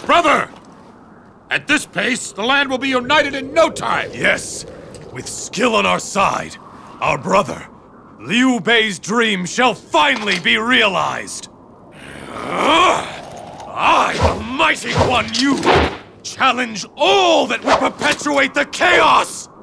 Brother! At this pace, the land will be united in no time! Yes, with skill on our side, our brother, Liu Bei's dream shall finally be realized! I, the mighty Guan Yu, challenge all that would perpetuate the chaos!